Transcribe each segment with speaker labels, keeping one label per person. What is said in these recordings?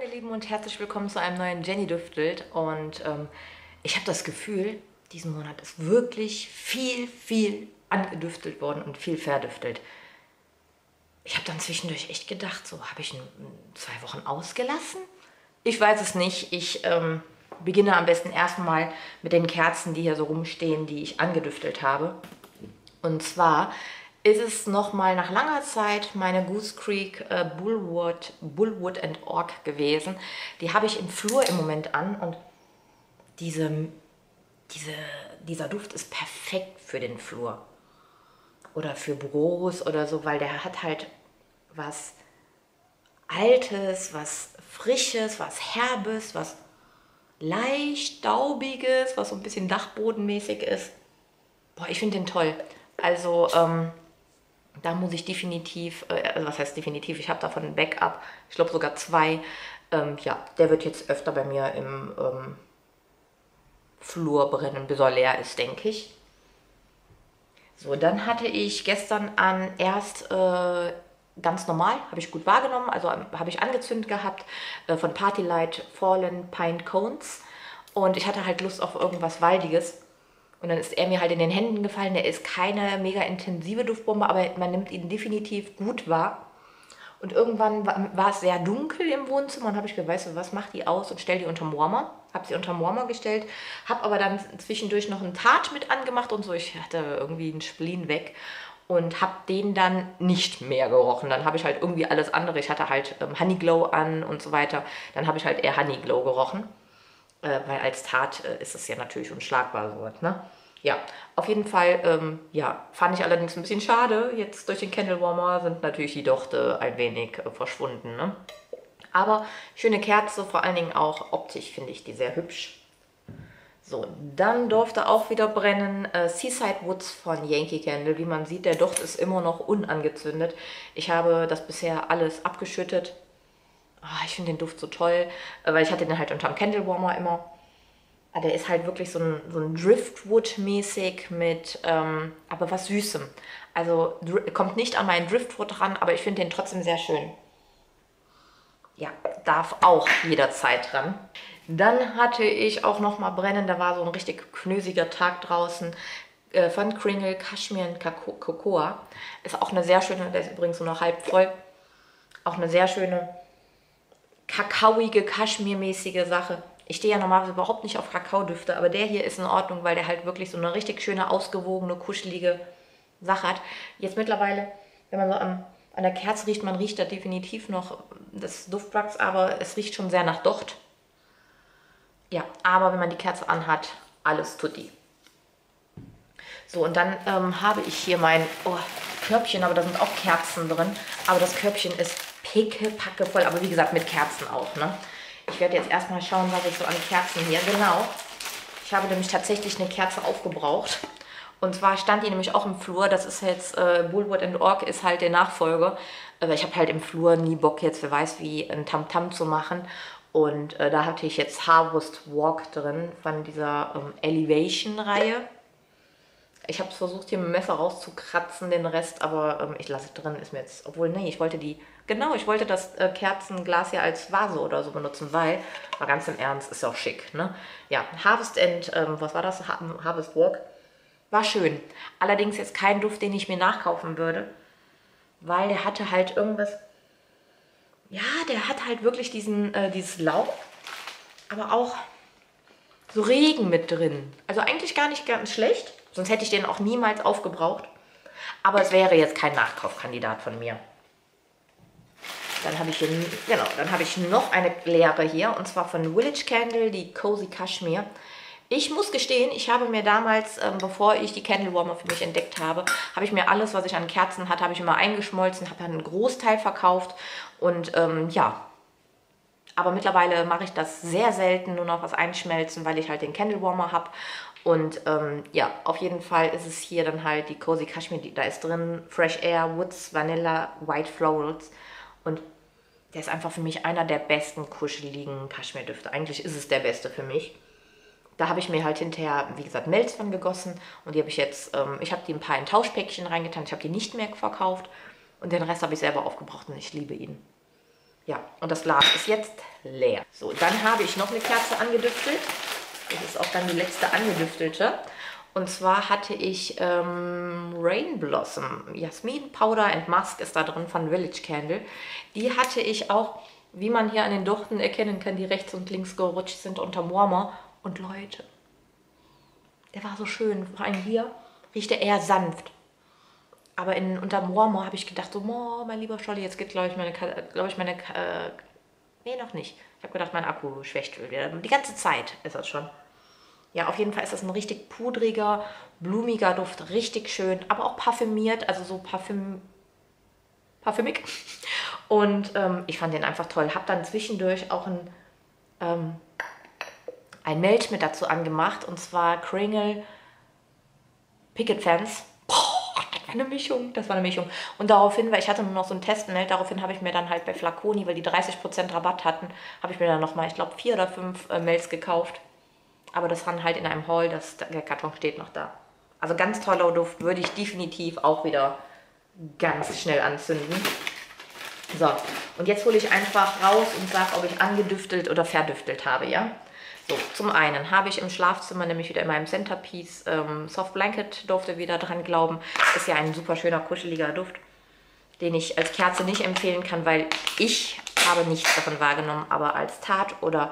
Speaker 1: ihr Lieben und herzlich willkommen zu einem neuen Jenny Düftelt. Und ich habe das Gefühl, diesen Monat ist wirklich viel angedüftelt worden und viel verdüftelt. Ich habe dann zwischendurch echt gedacht, so habe ich 2 Wochen ausgelassen? Ich weiß es nicht. Ich beginne am besten erstmal mit den Kerzen, die hier so rumstehen, die ich angedüftelt habe. Und zwar ist es nochmal nach langer Zeit meine Goose Creek Bullwood and Oak gewesen. Die habe ich im Flur im Moment an und dieser Duft ist perfekt für den Flur. Oder für Büros oder so, weil der hat halt was Altes, was Frisches, was Herbes, was leicht Staubiges, was so ein bisschen dachbodenmäßig ist. Boah, ich finde den toll. Also, da muss ich definitiv, also was heißt definitiv, ich habe davon ein Backup, ich glaube sogar 2. Ja, der wird jetzt öfter bei mir im Flur brennen, bis er leer ist, denke ich. So, dann hatte ich gestern an erst ganz normal, habe ich gut wahrgenommen, also habe ich angezündet gehabt von Partylight Fallen Pine Cones. Und ich hatte halt Lust auf irgendwas Waldiges. Und dann ist er mir halt in den Händen gefallen. Der ist keine mega intensive Duftbombe, aber man nimmt ihn definitiv gut wahr. Und irgendwann war es sehr dunkel im Wohnzimmer und habe ich gedacht, weißt du was, mach die aus und stell die unterm Warmer. Habe sie unterm Warmer gestellt, habe aber dann zwischendurch noch einen Tart mit angemacht und so. Ich hatte irgendwie einen Spleen weg und habe den dann nicht mehr gerochen. Dann habe ich halt irgendwie alles andere. Ich hatte halt Honeyglow an und so weiter. Dann habe ich halt eher Honeyglow gerochen. Weil als Tart ist es ja natürlich unschlagbar so, ne? Ja, auf jeden Fall, ja, fand ich allerdings ein bisschen schade. Jetzt durch den Candle Warmer sind natürlich die Dochte ein wenig verschwunden, ne? Aber schöne Kerze, vor allen Dingen auch optisch finde ich die sehr hübsch. So, dann durfte auch wieder brennen Seaside Woods von Yankee Candle. Wie man sieht, der Docht ist immer noch unangezündet. Ich habe das bisher alles abgeschüttet. Oh, ich finde den Duft so toll, weil ich hatte den halt unterm Candle Warmer immer. Der ist halt wirklich so ein Driftwood-mäßig mit, aber was Süßem. Also kommt nicht an meinen Driftwood ran, aber ich finde den trotzdem sehr schön. Ja, darf auch jederzeit dran. Dann hatte ich auch noch mal brennen, da war so ein richtig knösiger Tag draußen, von Kringle Cashmere Cocoa. Ist auch eine sehr schöne, der ist übrigens nur noch halb voll. Auch eine sehr schöne kakaoige, kaschmirmäßige Sache. Ich stehe ja normalerweise überhaupt nicht auf Kakaodüfte, aber der hier ist in Ordnung, weil der halt wirklich so eine richtig schöne, ausgewogene, kuschelige Sache hat. Jetzt mittlerweile, wenn man so an der Kerze riecht, man riecht da definitiv noch das Duftwachs, aber es riecht schon sehr nach Docht. Ja, aber wenn man die Kerze anhat, alles tutti. So, und dann habe ich hier mein Körbchen, aber da sind auch Kerzen drin. Aber das Körbchen ist pickepacke voll, aber wie gesagt mit Kerzen auch, ne? Ich werde jetzt erstmal schauen, was ich so an Kerzen hier, genau. Ich habe nämlich tatsächlich eine Kerze aufgebraucht. Und zwar stand die nämlich auch im Flur, das ist jetzt, Bullwood and Oak ist halt der Nachfolger. Aber ich habe halt im Flur nie Bock jetzt, wer weiß wie, ein Tamtam zu machen. Und da hatte ich jetzt Harvest Walk drin von dieser Elevation-Reihe. Ich habe es versucht, hier mit dem Messer rauszukratzen, den Rest, aber ich lasse es drin, ist mir jetzt, obwohl, nee, ich wollte das Kerzenglas hier als Vase oder so benutzen, weil, mal ganz im Ernst, ist ja auch schick, ne? Ja, Harvest and, was war das? Harvest Walk. War schön. Allerdings jetzt kein Duft, den ich mir nachkaufen würde, weil der hatte halt irgendwas, ja, der hat halt wirklich dieses Laub, aber auch so Regen mit drin. Also eigentlich gar nicht ganz schlecht. Sonst hätte ich den auch niemals aufgebraucht. Aber es wäre jetzt kein Nachkaufkandidat von mir. Dann habe ich hier, genau, dann habe ich noch eine leere hier. Und zwar von Village Candle, die Cozy Cashmere. Ich muss gestehen, ich habe mir damals, bevor ich die Candle Warmer für mich entdeckt habe, habe ich mir alles, was ich an Kerzen hatte, habe ich immer eingeschmolzen, habe dann einen Großteil verkauft. Und ja, aber mittlerweile mache ich das sehr selten, nur noch was einschmelzen, weil ich halt den Candle Warmer habe. Und ja, auf jeden Fall ist es hier dann halt die Cozy Cashmere, da ist drin Fresh Air, Woods, Vanilla, White Florals. Und der ist einfach für mich einer der besten kuscheligen Kaschmirdüfte. Eigentlich ist es der beste für mich. Da habe ich mir halt hinterher, wie gesagt, Melz von gegossen. Und die habe ich jetzt, ich habe die ein paar in Tauschpäckchen reingetan. Ich habe die nicht mehr verkauft. Und den Rest habe ich selber aufgebraucht und ich liebe ihn. Ja, und das Glas ist jetzt leer. So, dann habe ich noch eine Kerze angedüftelt. Das ist auch dann die letzte angedüftelte. Und zwar hatte ich Rain Blossom, Jasmin Powder and Musk ist da drin von Village Candle. Die hatte ich auch, wie man hier an den Düften erkennen kann, die rechts und links gerutscht sind unterm Warmer. Und Leute, der war so schön. Vor allem hier riecht er eher sanft. Aber unterm Warmer habe ich gedacht, so, oh, mein lieber Scholli, jetzt geht, glaube ich, nee, noch nicht. Ich habe gedacht, mein Akku schwächt wieder. Die ganze Zeit ist das schon. Ja, auf jeden Fall ist das ein richtig pudriger, blumiger Duft. Richtig schön, aber auch parfümiert, also so parfümig. Und ich fand den einfach toll. Habe dann zwischendurch auch ein Melch mit dazu angemacht. Und zwar Kringle Picket Fence. Das war eine Mischung. Und daraufhin, weil ich hatte nur noch so einen Testmeld, daraufhin habe ich mir dann halt bei Flaconi, weil die 30% Rabatt hatten, habe ich mir dann nochmal, ich glaube, 4 oder 5 Melts gekauft. Aber das waren halt in einem Haul, der Karton steht noch da. Also ganz toller Duft, würde ich definitiv auch wieder ganz schnell anzünden. So, und jetzt hole ich einfach raus und sage, ob ich angedüftelt oder verdüftelt habe, ja? So, zum einen habe ich im Schlafzimmer nämlich wieder in meinem Centerpiece Soft Blanket, durfte wieder dran glauben. Ist ja ein super schöner, kuscheliger Duft, den ich als Kerze nicht empfehlen kann, weil ich habe nichts davon wahrgenommen, aber als Tat oder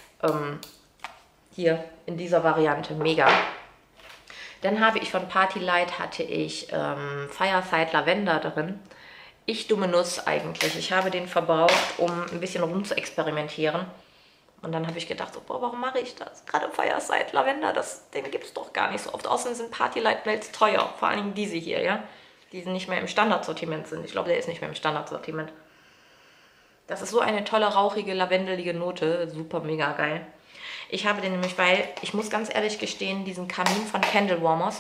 Speaker 1: hier in dieser Variante mega. Dann habe ich von Party Light hatte ich Fireside Lavender drin. Ich dumme Nuss eigentlich. Ich habe den verbraucht, um ein bisschen rum zu experimentieren. Und dann habe ich gedacht, so, boah, warum mache ich das? Gerade Fireside Lavender, den gibt es doch gar nicht so oft. Außerdem sind Party Light Melts teuer. Vor allem diese hier, ja. Die nicht mehr im Standardsortiment sind. Ich glaube, der ist nicht mehr im Standardsortiment. Das ist so eine tolle, rauchige, lavendelige Note. Super, mega geil. Ich habe den nämlich, weil, ich muss ganz ehrlich gestehen, diesen Kamin von Candle Warmers.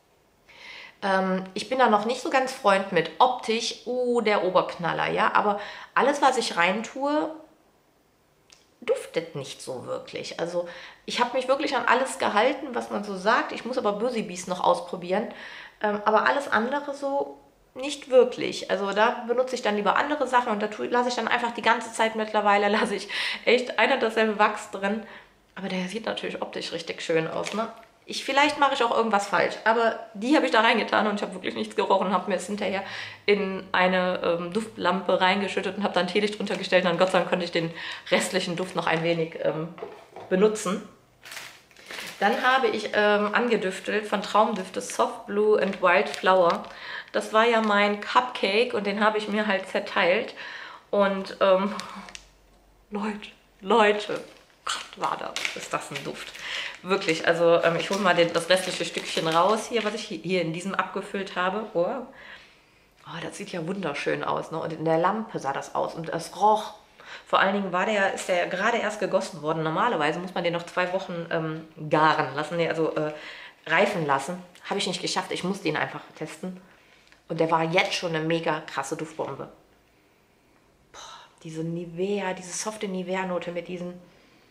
Speaker 1: Ich bin da noch nicht so ganz Freund mit. Optisch, der Oberknaller, ja. Aber alles, was ich reintue, duftet nicht so wirklich. Also ich habe mich wirklich an alles gehalten, was man so sagt. Ich muss aber Busy Bees noch ausprobieren. Aber alles andere so nicht wirklich. Also da benutze ich dann lieber andere Sachen und da lasse ich dann einfach die ganze Zeit mittlerweile, lasse ich echt ein und dasselbe Wachs drin. Aber der sieht natürlich optisch richtig schön aus, ne? Vielleicht mache ich auch irgendwas falsch, aber die habe ich da reingetan und ich habe wirklich nichts gerochen und habe mir es hinterher in eine Duftlampe reingeschüttet und habe dann Teelicht drunter gestellt und dann Gott sei Dank konnte ich den restlichen Duft noch ein wenig benutzen. Dann habe ich angedüftelt von Traumdüfte Soft Blue and Wildflower. Das war ja mein Cupcake und den habe ich mir halt zerteilt. Und Leute, Gott, ist das ein Duft. Wirklich, also ich hole mal das restliche Stückchen raus hier, was ich hier in diesem abgefüllt habe. Oh, das sieht ja wunderschön aus, ne? Und in der Lampe sah das aus und es roch. Vor allen Dingen ist der gerade erst gegossen worden. Normalerweise muss man den noch 2 Wochen garen lassen, reifen lassen. Habe ich nicht geschafft, ich musste ihn einfach testen. Und der war jetzt schon eine mega krasse Duftbombe. Boah, diese softe Nivea-Note mit diesen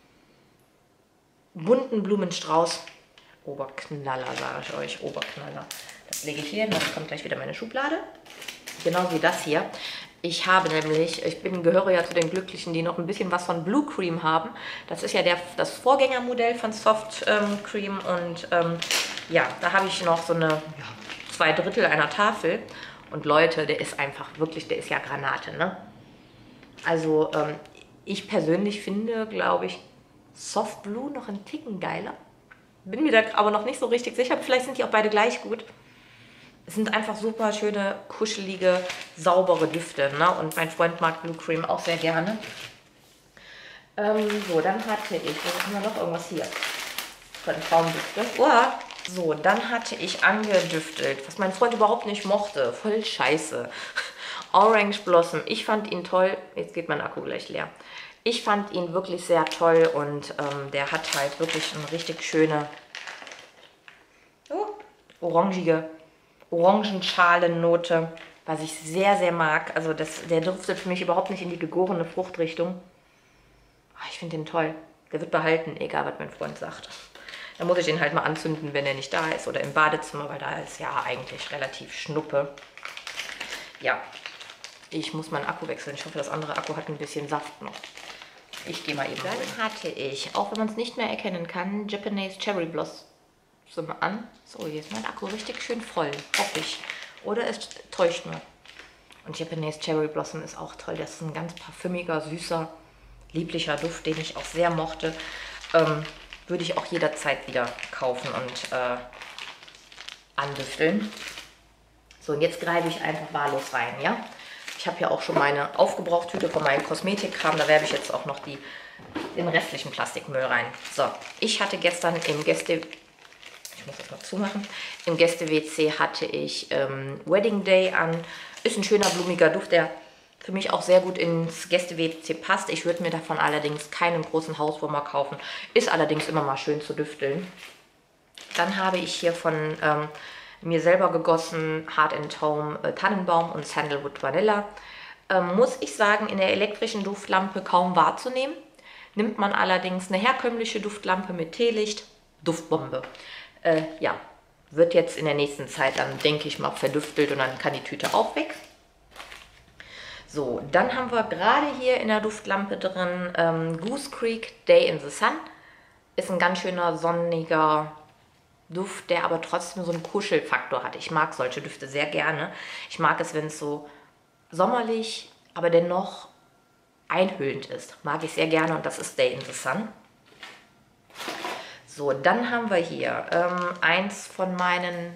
Speaker 1: bunten Blumenstrauß. Oberknaller, sage ich euch. Oberknaller. Das lege ich hier hin. Das kommt gleich wieder in meine Schublade. Genau wie das hier. Ich gehöre ja zu den Glücklichen, die noch ein bisschen was von Blue Cream haben. Das ist ja das Vorgängermodell von Soft Cream. Und ja, da habe ich noch so eine 2/3 einer Tafel. Und Leute, der ist einfach wirklich, der ist ja Granate, ne? Also ich persönlich finde, glaube ich, Soft Blue noch einen Ticken geiler. Bin mir da aber noch nicht so richtig sicher. Vielleicht sind die auch beide gleich gut. Es sind einfach super schöne, kuschelige, saubere Düfte. Ne? Und mein Freund mag Blue Cream auch sehr gerne. So, dann hatte ich, haben wir noch irgendwas hier? Von Traumdüfte. So, dann hatte ich angedüftelt, was mein Freund überhaupt nicht mochte. Voll scheiße. Orange Blossom. Ich fand ihn toll. Jetzt geht mein Akku gleich leer. Ich fand ihn wirklich sehr toll und der hat halt wirklich eine richtig schöne Orangenschalennote, was ich sehr, sehr mag. Also der duftet für mich überhaupt nicht in die gegorene Fruchtrichtung. Ich finde den toll. Der wird behalten, egal was mein Freund sagt. Dann muss ich den halt mal anzünden, wenn er nicht da ist oder im Badezimmer, weil da ist ja eigentlich relativ Schnuppe. Ja, ich muss meinen Akku wechseln. Ich hoffe, das andere Akku hat ein bisschen Saft noch. Ich gehe mal eben. Dann hatte ich, auch wenn man es nicht mehr erkennen kann, Japanese Cherry Blossom an. So, hier ist mein Akku richtig schön voll, hoffe ich. Oder es täuscht nur. Und Japanese Cherry Blossom ist auch toll. Das ist ein ganz parfümiger, süßer, lieblicher Duft, den ich auch sehr mochte. Würde ich auch jederzeit wieder kaufen und andüfteln. So, und jetzt greife ich einfach wahllos rein, ja. Ich habe ja auch schon meine Aufgebrauchtüte von meinem Kosmetikkram. Da werfe ich jetzt auch noch den restlichen Plastikmüll rein. So, ich hatte gestern im ich muss das mal zumachen. Im Gäste-WC hatte ich Wedding Day an. Ist ein schöner, blumiger Duft, der für mich auch sehr gut ins Gäste-WC passt. Ich würde mir davon allerdings keinen großen Hauswurmer kaufen. Ist allerdings immer mal schön zu düfteln. Dann habe ich hier von mir selber gegossen Heart and Home Tannenbaum und Sandalwood Vanilla. Muss ich sagen, in der elektrischen Duftlampe kaum wahrzunehmen. Nimmt man allerdings eine herkömmliche Duftlampe mit Teelicht, Duftbombe. Ja, wird jetzt in der nächsten Zeit dann, denke ich mal, verdüftelt und dann kann die Tüte auch weg. So, dann haben wir gerade hier in der Duftlampe drin Goose Creek Day in the Sun. Ist ein ganz schöner sonniger Duft, der aber trotzdem so einen Kuschelfaktor hat. Ich mag solche Düfte sehr gerne. Ich mag es, wenn es so sommerlich, aber dennoch einhüllend ist. Mag ich sehr gerne und das ist Day in the Sun. So, dann haben wir hier eins von meinen,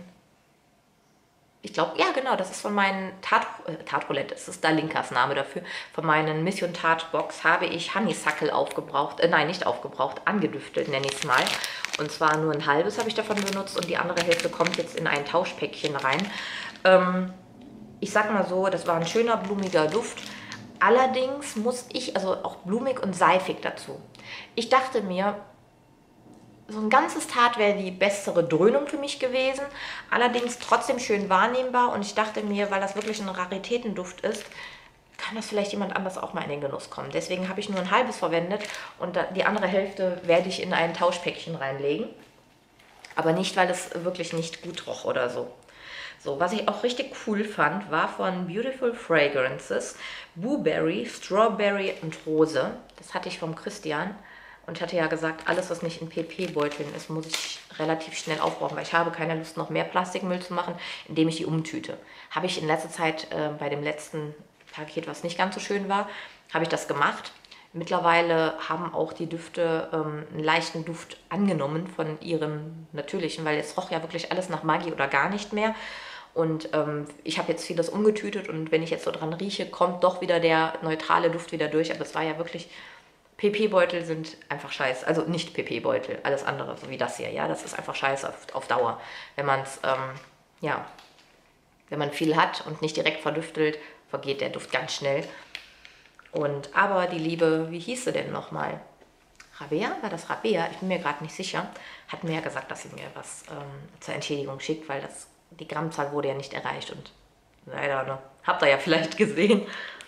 Speaker 1: ich glaube, ja genau, das ist von meinen Tartroulette, das ist Dalinkas Name dafür. Von meinen Mission Tart Box habe ich Honeysuckle aufgebraucht, nein, nicht aufgebraucht, angedüftelt nenne ich es mal. Und zwar nur ein halbes habe ich davon benutzt und die andere Hälfte kommt jetzt in ein Tauschpäckchen rein. Ich sag mal so, das war ein schöner, blumiger Duft. Allerdings muss ich, also auch blumig und seifig dazu. Ich dachte mir, so ein ganzes Tart wäre die bessere Dröhnung für mich gewesen, allerdings trotzdem schön wahrnehmbar und ich dachte mir, weil das wirklich ein Raritätenduft ist, kann das vielleicht jemand anders auch mal in den Genuss kommen. Deswegen habe ich nur ein halbes verwendet und die andere Hälfte werde ich in ein Tauschpäckchen reinlegen. Aber nicht, weil es wirklich nicht gut roch oder so. So, was ich auch richtig cool fand, war von Beautiful Fragrances Blueberry, Strawberry und Rose. Das hatte ich vom Christian. Und ich hatte ja gesagt, alles, was nicht in PP-Beuteln ist, muss ich relativ schnell aufbrauchen, weil ich habe keine Lust, noch mehr Plastikmüll zu machen, indem ich die umtüte. Habe ich in letzter Zeit bei dem letzten Paket, was nicht ganz so schön war, habe ich das gemacht. Mittlerweile haben auch die Düfte einen leichten Duft angenommen von ihrem natürlichen, weil es roch ja wirklich alles nach Maggi oder gar nicht mehr. Und ich habe jetzt vieles umgetütet und wenn ich jetzt so dran rieche, kommt doch wieder der neutrale Duft wieder durch. Aber es war ja wirklich... PP-Beutel sind einfach scheiße, also nicht PP-Beutel, alles andere, so wie das hier, ja, das ist einfach scheiße auf Dauer. Wenn man es, ja, wenn man viel hat und nicht direkt verdüftelt, vergeht der Duft ganz schnell. Und aber die liebe, wie hieß sie denn nochmal? Rabea? War das Rabea? Ich bin mir gerade nicht sicher. Hat mir ja gesagt, dass sie mir was zur Entschädigung schickt, weil die Grammzahl wurde ja nicht erreicht und leider, ne, habt ihr ja vielleicht gesehen.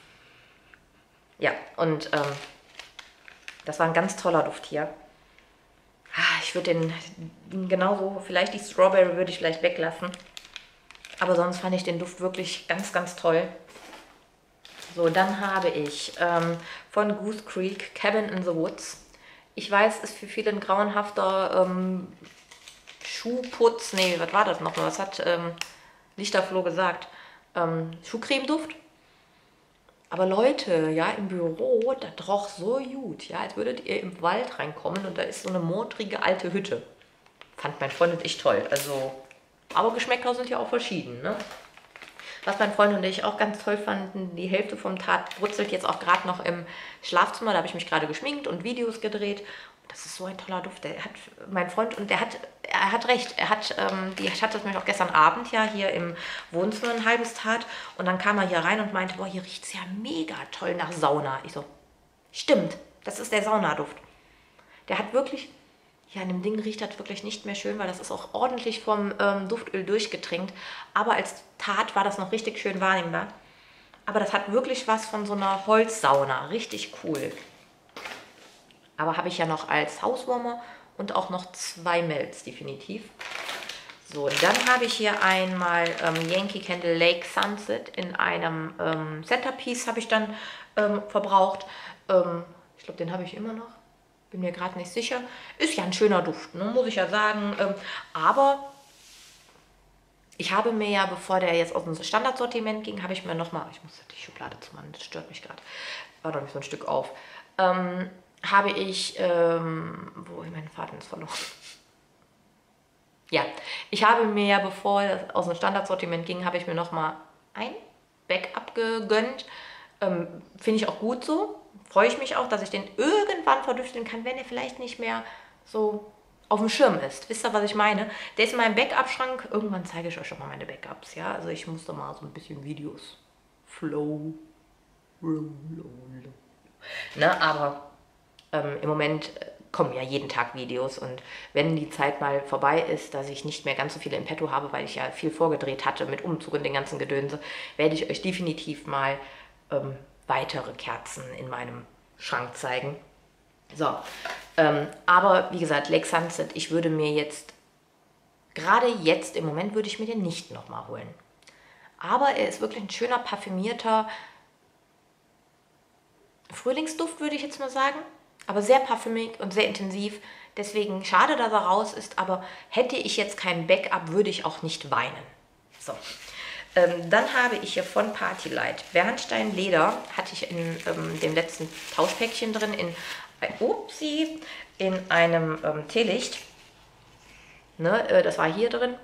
Speaker 1: Ja, und das war ein ganz toller Duft hier. Ich würde den genauso, vielleicht die Strawberry würde ich vielleicht weglassen. Aber sonst fand ich den Duft wirklich ganz, ganz toll. So, dann habe ich von Goose Creek Cabin in the Woods. Ich weiß, ist für viele ein grauenhafter Schuhputz. Nee, was war das nochmal? Was hat Lichterfloh gesagt? Schuhcremeduft? Aber Leute, ja, im Büro, das roch so gut, ja, als würdet ihr im Wald reinkommen und da ist so eine modrige alte Hütte. Fand mein Freund und ich toll, also, aber Geschmäcker sind ja auch verschieden, ne? Was mein Freund und ich auch ganz toll fanden, die Hälfte vom Tart brutzelt jetzt auch gerade noch im Schlafzimmer, da habe ich mich gerade geschminkt und Videos gedreht. Das ist so ein toller Duft. Der hat mein Freund und er hat recht. Ich hatte das nämlich auch gestern Abend ja hier im Wohnzimmer ein halbes Tart und dann kam er hier rein und meinte, boah, hier riecht es ja mega toll nach Sauna. Ich so, stimmt, das ist der Saunaduft. Der hat wirklich, ja, an dem Ding riecht das wirklich nicht mehr schön, weil das ist auch ordentlich vom Duftöl durchgetränkt. Aber als Tart war das noch richtig schön wahrnehmbar. Aber das hat wirklich was von so einer Holzsauna. Richtig cool. Aber habe ich ja noch als Hauswarmer und auch noch 2 Melts, definitiv. So, dann habe ich hier einmal Yankee Candle Lake Sunset in einem Centerpiece habe ich dann verbraucht. Ich Ich glaube, den habe ich immer noch. Bin mir gerade nicht sicher. Ist ja ein schöner Duft, ne? Muss ich ja sagen. Aber ich habe mir ja, bevor der jetzt aus dem Standardsortiment ging, habe ich mir nochmal, ich muss die Schublade zumachen, das stört mich gerade, war doch nicht so ein Stück auf, habe ich, wo ist mein Faden ist verloren? Ja, ich habe mir ja, bevor das aus dem Standardsortiment ging, habe ich mir nochmal ein Backup gegönnt. Finde ich auch gut so. Freue ich mich auch, dass ich den irgendwann verdüfteln kann, wenn er vielleicht nicht mehr so auf dem Schirm ist. Wisst ihr, was ich meine? Der ist in meinem Backup-Schrank. Irgendwann zeige ich euch schon mal meine Backups, ja? Also ich musste mal so ein bisschen Videos. Flow. Ne, aber im Moment kommen ja jeden Tag Videos und wenn die Zeit mal vorbei ist, dass ich nicht mehr ganz so viele im Petto habe, weil ich ja viel vorgedreht hatte mit Umzug und den ganzen Gedönse, werde ich euch definitiv mal weitere Kerzen in meinem Schrank zeigen. So, aber wie gesagt, Lake Sunset, ich würde mir jetzt, gerade jetzt im Moment würde ich mir den nicht nochmal holen. Aber er ist wirklich ein schöner, parfümierter Frühlingsduft, würde ich jetzt mal sagen. Aber sehr parfümig und sehr intensiv. Deswegen schade, dass er raus ist, aber hätte ich jetzt kein Backup, würde ich auch nicht weinen. So. Dann habe ich hier von Partylight Bernstein Leder, hatte ich in dem letzten Tauschpäckchen drin, in einem Teelicht. Ne, das war hier drin.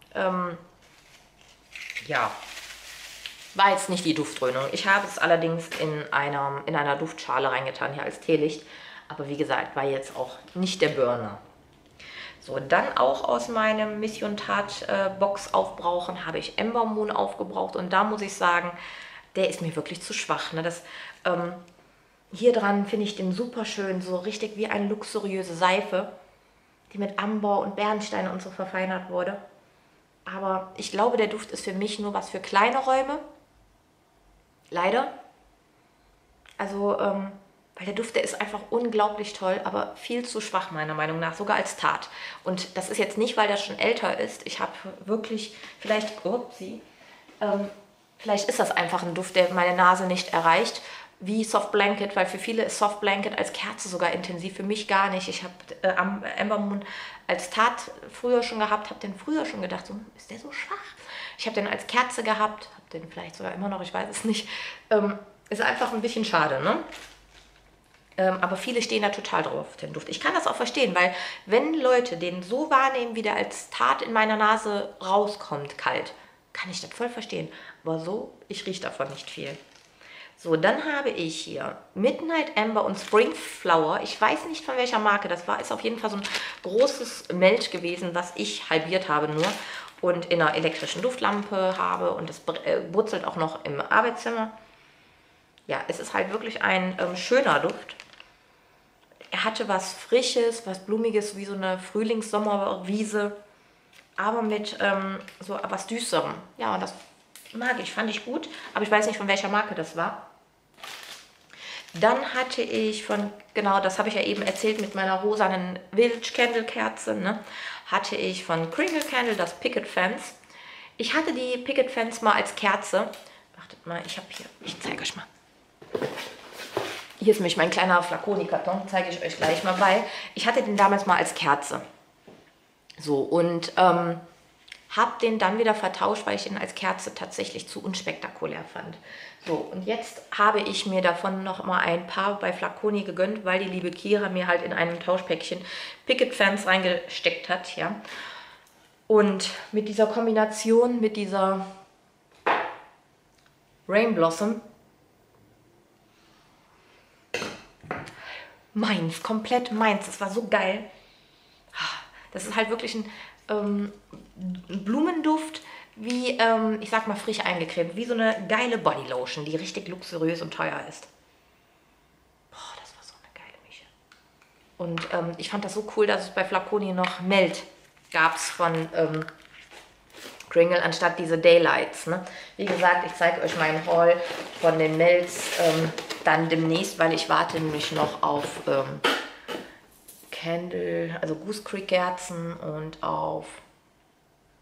Speaker 1: Ja, war jetzt nicht die Duftdröhnung. Ich habe es allerdings in einer Duftschale reingetan, hier als Teelicht. Aber wie gesagt, war jetzt auch nicht der Burner. So, dann auch aus meinem Mission Touch Box aufbrauchen habe ich Ember Moon aufgebraucht. Und da muss ich sagen, der ist mir wirklich zu schwach. Ne? Hier dran finde ich den super schön, so richtig wie eine luxuriöse Seife, die mit Amber und Bernstein und so verfeinert wurde. Aber ich glaube, der Duft ist für mich nur was für kleine Räume. Leider. Also, weil der Duft, der ist einfach unglaublich toll, aber viel zu schwach meiner Meinung nach, sogar als Tat. Und das ist jetzt nicht, weil das schon älter ist. Ich habe wirklich, vielleicht ist das einfach ein Duft, der meine Nase nicht erreicht, wie Soft Blanket, weil für viele ist Soft Blanket als Kerze sogar intensiv, für mich gar nicht. Ich habe Amber Moon als Tat früher schon gehabt, habe den früher schon gedacht, so, ist der so schwach? Ich habe den als Kerze gehabt, habe den vielleicht sogar immer noch, ich weiß es nicht. Ist einfach ein bisschen schade, ne? Aber viele stehen da total drauf, den Duft. Ich kann das auch verstehen, weil wenn Leute den so wahrnehmen, wie der als Tat in meiner Nase rauskommt, kalt, kann ich das voll verstehen. Aber so, ich rieche davon nicht viel. So, dann habe ich hier Midnight Amber und Spring Flower. Ich weiß nicht von welcher Marke das war. Ist auf jeden Fall so ein großes Melt gewesen, was ich halbiert habe nur. Und in einer elektrischen Duftlampe habe. Und das brutzelt auch noch im Arbeitszimmer. Ja, es ist halt wirklich ein schöner Duft. Er hatte was Frisches, was Blumiges, wie so eine Frühlings-Sommerwiese, aber mit so was Düsterem. Ja, und das mag ich, fand ich gut, aber ich weiß nicht, von welcher Marke das war. Dann hatte ich genau, das habe ich ja eben erzählt mit meiner rosanen Village Candle Kerze, ne, hatte ich von Kringle Candle das Picket Fence. Ich hatte die Picket Fence mal als Kerze. Wartet mal, ich zeige euch mal. Hier ist nämlich mein kleiner Flaconi-Karton, zeige ich euch gleich mal, weil ich hatte den damals mal als Kerze. So, und habe den dann wieder vertauscht, weil ich den als Kerze tatsächlich zu unspektakulär fand. So, und jetzt habe ich mir davon noch mal ein paar bei Flaconi gegönnt, weil die liebe Kira mir halt in einem Tauschpäckchen Picket Fence reingesteckt hat, ja. Und mit dieser Kombination, mit dieser Rain Blossom, meins, komplett meins. Das war so geil. Das ist halt wirklich ein Blumenduft, wie, ich sag mal, frisch eingecremt. Wie so eine geile Bodylotion, die richtig luxuriös und teuer ist. Boah, das war so eine geile Mische. Und ich fand das so cool, dass es bei Flaconi noch Melt gab von Kringle anstatt diese Daylights. Ne? Wie gesagt, ich zeige euch meinen Haul von den Melts dann demnächst, weil ich warte nämlich noch auf Candle, also Goose Creek Kerzen und auf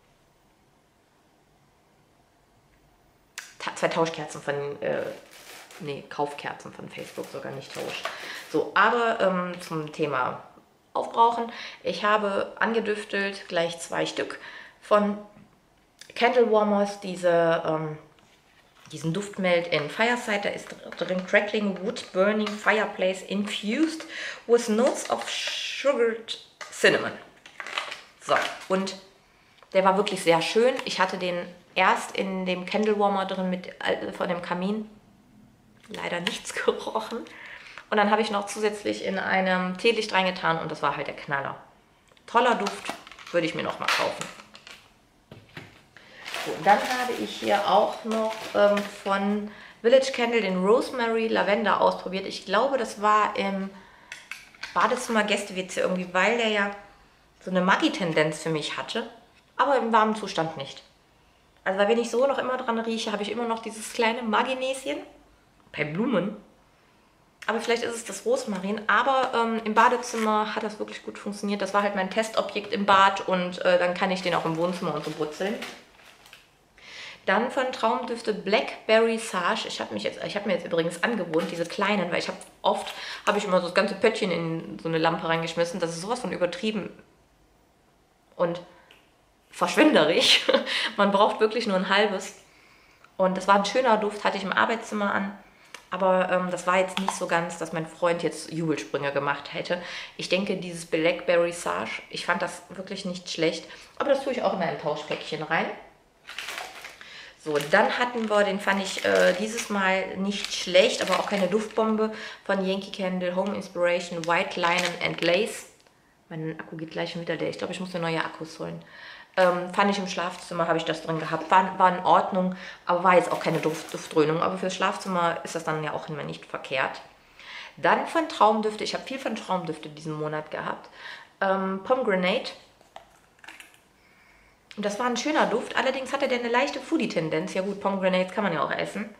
Speaker 1: zwei Tauschkerzen von Nee, Kaufkerzen von Facebook, sogar nicht Tausch. So, aber zum Thema Aufbrauchen. Ich habe angedüftelt gleich 2 Stück von Candle Warmers, diesen Duftmelt in Fireside. Da ist drin Crackling Wood Burning Fireplace Infused with Notes of Sugared Cinnamon. So, und der war wirklich sehr schön. Ich hatte den erst in dem Candle Warmer drin von dem Kamin. Leider nichts gerochen. Und dann habe ich noch zusätzlich in einem Teelicht reingetan und das war halt der Knaller. Toller Duft, würde ich mir noch mal kaufen. So, und dann habe ich hier auch noch von Village Candle den Rosemary Lavender ausprobiert. Ich glaube, das war im Badezimmer Gäste-WC irgendwie, weil der ja so eine Maggi-Tendenz für mich hatte, aber im warmen Zustand nicht. Also wenn ich so noch immer dran rieche, habe ich immer noch dieses kleine Maggi-Näschen bei Blumen. Aber vielleicht ist es das Rosmarin. Aber im Badezimmer hat das wirklich gut funktioniert. Das war halt mein Testobjekt im Bad und dann kann ich den auch im Wohnzimmer und so brutzeln. Dann von Traumdüfte Blackberry Sage. Ich habe mir jetzt übrigens angewohnt, diese kleinen, weil habe ich immer so das ganze Pöttchen in so eine Lampe reingeschmissen. Das ist sowas von übertrieben und verschwenderisch. Man braucht wirklich nur ein halbes. Und das war ein schöner Duft, hatte ich im Arbeitszimmer an. Aber das war jetzt nicht so ganz, dass mein Freund jetzt Jubelsprünge gemacht hätte. Ich denke, dieses Blackberry Sage, ich fand das wirklich nicht schlecht. Aber das tue ich auch in ein Tauschpäckchen rein. So, dann hatten wir, den fand ich dieses Mal nicht schlecht, aber auch keine Duftbombe, von Yankee Candle Home Inspiration White Linen and Lace. Mein Akku geht gleich schon wieder leer. Ich glaube, ich muss mir neue Akkus holen. Fand ich im Schlafzimmer, habe ich das drin gehabt. War in Ordnung, aber war jetzt auch keine Duftdröhnung. Aber fürs Schlafzimmer ist das dann ja auch immer nicht verkehrt. Dann von Traumdüfte. Ich habe viel von Traumdüfte diesen Monat gehabt. Pomegranate. Und das war ein schöner Duft. Allerdings hatte der eine leichte Foodie-Tendenz. Ja gut, Pomegranates kann man ja auch essen.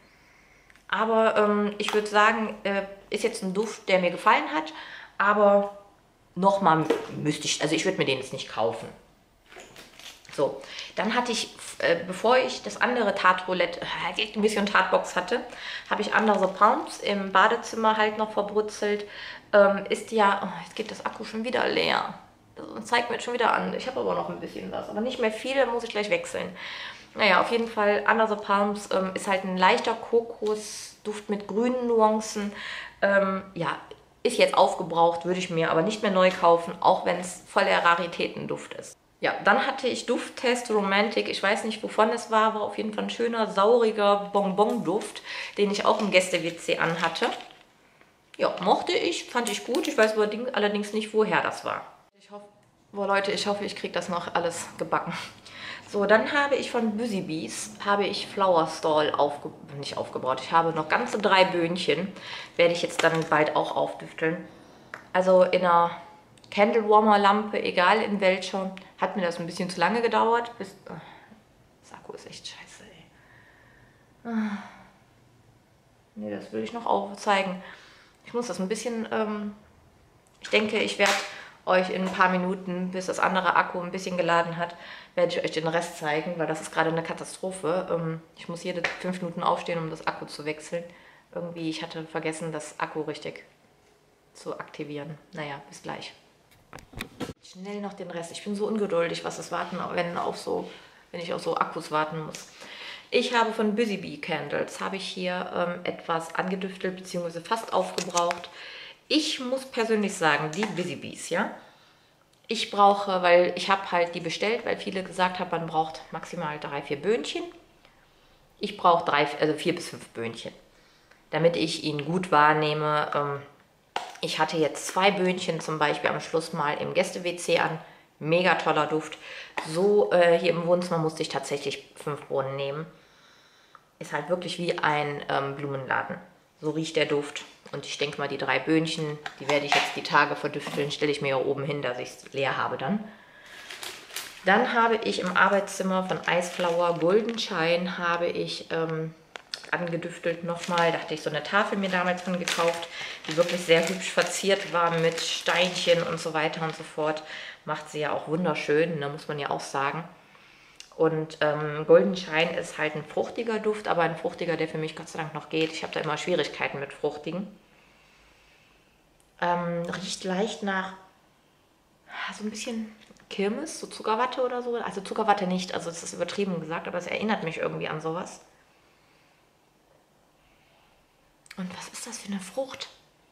Speaker 1: Aber ich würde sagen, ist jetzt ein Duft, der mir gefallen hat. Aber nochmal müsste ich, also ich würde mir den jetzt nicht kaufen. So, dann hatte ich, bevor ich das andere Tartroulette, ein bisschen Tartbox hatte, habe ich andere Palms im Badezimmer halt noch verbrutzelt. Ist ja, oh, jetzt geht das Akku schon wieder leer. Das zeigt mir jetzt schon wieder an. Ich habe aber noch ein bisschen was, aber nicht mehr viel, dann muss ich gleich wechseln. Naja, auf jeden Fall, Under the Palms ist halt ein leichter Kokosduft mit grünen Nuancen. Ja, ist jetzt aufgebraucht, würde ich mir aber nicht mehr neu kaufen, auch wenn es voll der Raritätenduft ist. Ja, dann hatte ich Dufttest Romantic. Ich weiß nicht, wovon es war auf jeden Fall ein schöner, sauriger Bonbon-Duft, den ich auch im Gäste-WC anhatte. Ja, mochte ich, fand ich gut. Ich weiß allerdings nicht, woher das war. Leute, ich hoffe, ich kriege das noch alles gebacken. So, dann habe ich von Busy Bees, Flower Stall nicht aufgebaut. Ich habe noch ganze 3 Böhnchen. Werde ich jetzt dann bald auch aufdüfteln. Also in einer Candle Warmer Lampe, egal in welcher, hat mir das ein bisschen zu lange gedauert. Das Akku ist echt scheiße, ey. Nee, das will ich noch aufzeigen. Ich muss das ein bisschen, ich denke, ich werde euch in ein paar Minuten, bis das andere Akku ein bisschen geladen hat, werde ich euch den Rest zeigen, weil das ist gerade eine Katastrophe. Ich muss jede 5 Minuten aufstehen, um das Akku zu wechseln. Irgendwie, ich hatte vergessen, das Akku richtig zu aktivieren. Naja, bis gleich. Schnell noch den Rest. Ich bin so ungeduldig, was das Warten, wenn ich auf so Akkus warten muss. Ich habe von Busy Bee Candles, habe ich hier etwas angedüftelt bzw. fast aufgebraucht. Ich muss persönlich sagen, die Busy Bees, ja, ich brauche, weil ich habe halt die bestellt, weil viele gesagt haben, man braucht maximal 3, 4 Böhnchen. Ich brauche 4 bis 5 Böhnchen, damit ich ihn gut wahrnehme. Ich hatte jetzt 2 Böhnchen zum Beispiel am Schluss mal im Gäste-WC an. Mega toller Duft. So hier im Wohnzimmer musste ich tatsächlich 5 Bohnen nehmen. Ist halt wirklich wie ein Blumenladen. So riecht der Duft. Und ich denke mal, die 3 Böhnchen, die werde ich jetzt die Tage verdüfteln, stelle ich mir hier oben hin, dass ich es leer habe dann. Dann habe ich im Arbeitszimmer von Iceflower Golden Shine habe ich angedüftelt nochmal. Da hatte ich so eine Tafel mir damals von gekauft, die wirklich sehr hübsch verziert war mit Steinchen und so weiter und so fort. Macht sie ja auch wunderschön, ne, muss man ja auch sagen. Und Golden Shine ist halt ein fruchtiger Duft, aber ein fruchtiger, der für mich Gott sei Dank noch geht. Ich habe da immer Schwierigkeiten mit fruchtigen. Riecht leicht nach so ein bisschen Kirmes, so Zuckerwatte oder so. Also Zuckerwatte nicht, also das ist übertrieben gesagt, aber es erinnert mich irgendwie an sowas. Und was ist das für eine Frucht?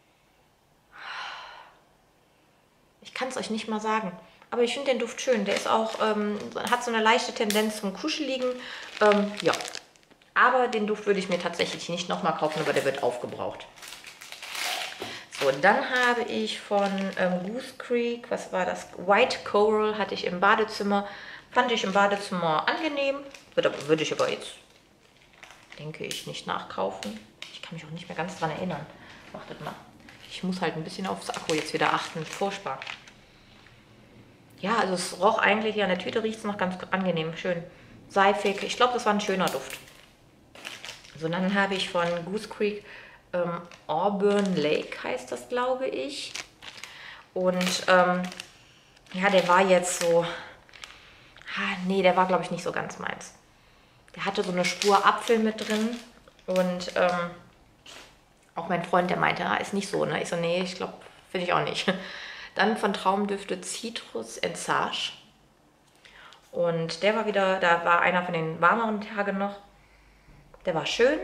Speaker 1: Ich kann es euch nicht mal sagen. Aber ich finde den Duft schön. Der ist auch, hat so eine leichte Tendenz zum Kuscheligen. Ja. Aber den Duft würde ich mir tatsächlich nicht nochmal kaufen, aber der wird aufgebraucht. So, dann habe ich von Goose Creek, was war das? White Coral hatte ich im Badezimmer. Fand ich im Badezimmer angenehm. Würde ich aber jetzt, denke ich, nicht nachkaufen. Ich kann mich auch nicht mehr ganz dran erinnern. Wartet mal. Ich muss halt ein bisschen aufs Akku jetzt wieder achten. Furchtbar. Ja, also es roch eigentlich, hier an der Tüte riecht es noch ganz angenehm. Schön seifig. Ich glaube, das war ein schöner Duft. So, dann habe ich von Goose Creek Auburn Lake heißt das, glaube ich. Und ja, der war jetzt so, nee, der war, glaube ich, nicht so ganz meins. Der hatte so eine Spur Apfel mit drin und auch mein Freund, der meinte, ist nicht so, ne? Ich so, nee, ich glaube, finde ich auch nicht. Dann von Traumdüfte Citrus and Sage. Und der war wieder, da war einer von den warmeren Tagen noch. Der war schön.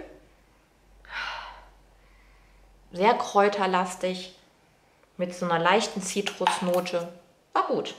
Speaker 1: Sehr kräuterlastig. Mit so einer leichten Zitrusnote. War gut.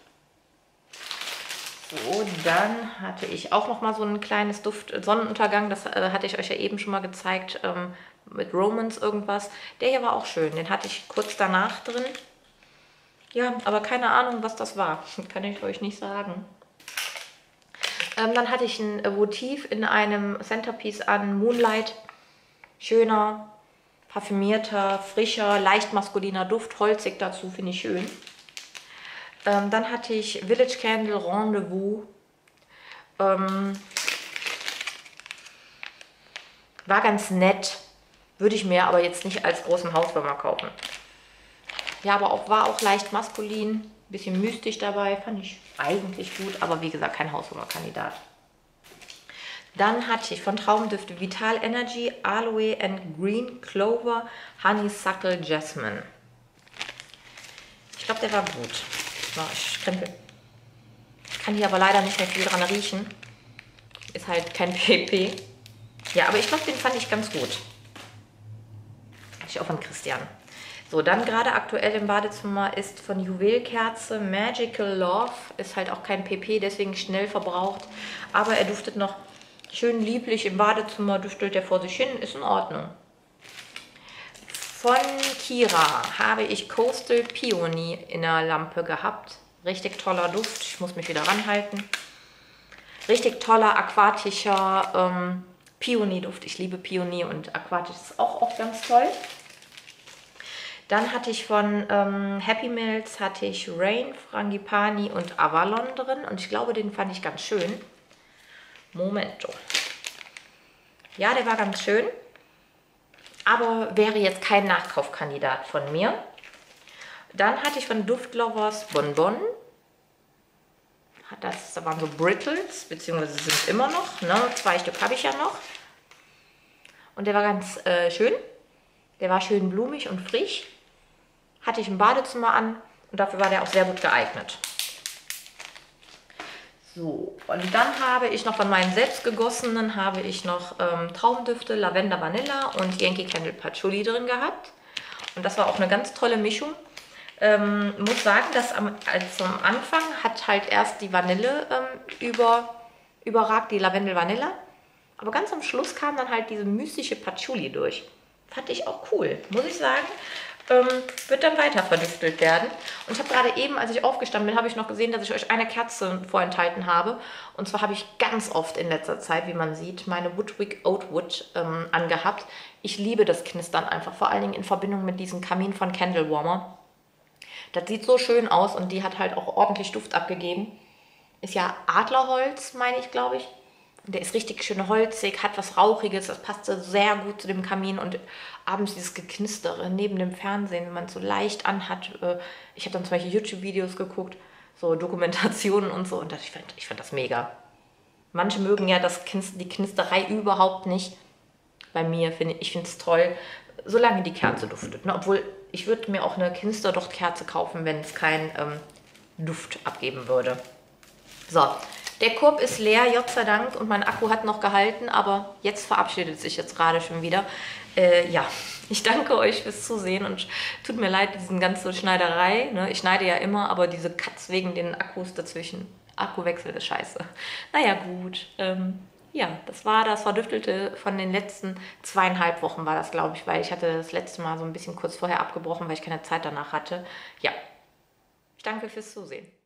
Speaker 1: So, dann hatte ich auch noch mal so ein kleines Sonnenuntergang. Das hatte ich euch ja eben schon mal gezeigt. Mit Romance irgendwas. Der hier war auch schön. Den hatte ich kurz danach drin. Ja, aber keine Ahnung, was das war. Kann ich euch nicht sagen. Dann hatte ich ein Votiv in einem Centerpiece an Moonlight. Schöner, parfümierter, frischer, leicht maskuliner Duft. Holzig dazu, finde ich schön. Dann hatte ich Village Candle Rendezvous. War ganz nett. Würde ich mir aber jetzt nicht als großen Hauswarmer kaufen. Ja, aber war auch leicht maskulin. Bisschen mystisch dabei. Fand ich eigentlich gut. Aber wie gesagt, kein Hauswarmer-Kandidat. Dann hatte ich von Traumdüfte Vital Energy, Aloe and Green Clover, Honeysuckle Jasmine. Ich glaube, der war gut. Ich kann hier aber leider nicht mehr viel dran riechen. Ist halt kein PP. Ja, aber ich glaube, den fand ich ganz gut. Ich auch von Christian. So, dann gerade aktuell im Badezimmer ist von Juwelkerze Magical Love. Ist halt auch kein PP, deswegen schnell verbraucht. Aber er duftet noch schön lieblich im Badezimmer, düftelt er vor sich hin, ist in Ordnung. Von Kira habe ich Coastal Peony in der Lampe gehabt. Richtig toller Duft, ich muss mich wieder ranhalten. Richtig toller, aquatischer Peony-Duft. Ich liebe Peony und aquatisch ist auch ganz toll. Dann hatte ich von Happy Mills hatte ich Rain, Frangipani und Avalon drin. Und ich glaube, den fand ich ganz schön. Momento. Ja, der war ganz schön. Aber wäre jetzt kein Nachkaufkandidat von mir. Dann hatte ich von Duftlovers Bonbon. Das waren so Brittles, beziehungsweise sind immer noch. Ne? 2 Stück habe ich ja noch. Und der war ganz schön. Der war schön blumig und frisch. Hatte ich im Badezimmer an und dafür war der auch sehr gut geeignet. So, und dann habe ich noch von meinen selbstgegossenen, habe ich noch Traumdüfte, Lavender Vanilla und Yankee Candle Patchouli drin gehabt. Und das war auch eine ganz tolle Mischung. Muss sagen, dass am Anfang hat halt erst die Vanille überragt, die Lavendel Vanilla. Aber ganz am Schluss kam dann halt diese mystische Patchouli durch. Fand ich auch cool, muss ich sagen. Wird dann weiter verdüftelt werden. Und ich habe gerade eben, als ich aufgestanden bin, habe ich noch gesehen, dass ich euch eine Kerze vorenthalten habe. Und zwar habe ich ganz oft in letzter Zeit, wie man sieht, meine Woodwick Oatwood angehabt. Ich liebe das Knistern einfach, vor allen Dingen in Verbindung mit diesem Kamin von Candle Warmer. Das sieht so schön aus und die hat halt auch ordentlich Duft abgegeben. Ist ja Adlerholz, meine ich, glaube ich. Der ist richtig schön holzig, hat was Rauchiges, das passte sehr gut zu dem Kamin und abends dieses Geknistere neben dem Fernsehen, wenn man es so leicht anhat. Ich habe dann zum Beispiel YouTube-Videos geguckt, so Dokumentationen und so und ich fand das mega. Manche mögen ja die Knisterei überhaupt nicht. Bei mir finde ich es toll, solange die Kerze duftet. Ne? Obwohl, ich würde mir auch eine Knisterdocht-Kerze kaufen, wenn es keinen Duft abgeben würde. So, der Korb ist leer, Gott sei Dank, und mein Akku hat noch gehalten, aber jetzt verabschiedet sich jetzt gerade schon wieder. Ja, ich danke euch fürs Zusehen und tut mir leid, diesen ganzen Schneiderei. Ne? Ich schneide ja immer, aber diese Cuts wegen den Akkus dazwischen. Akkuwechsel ist scheiße. Naja, gut. Ja, das war das Verdüftelte von den letzten 2,5 Wochen war das, glaube ich, weil ich hatte das letzte Mal so ein bisschen kurz vorher abgebrochen, weil ich keine Zeit danach hatte. Ja, ich danke fürs Zusehen.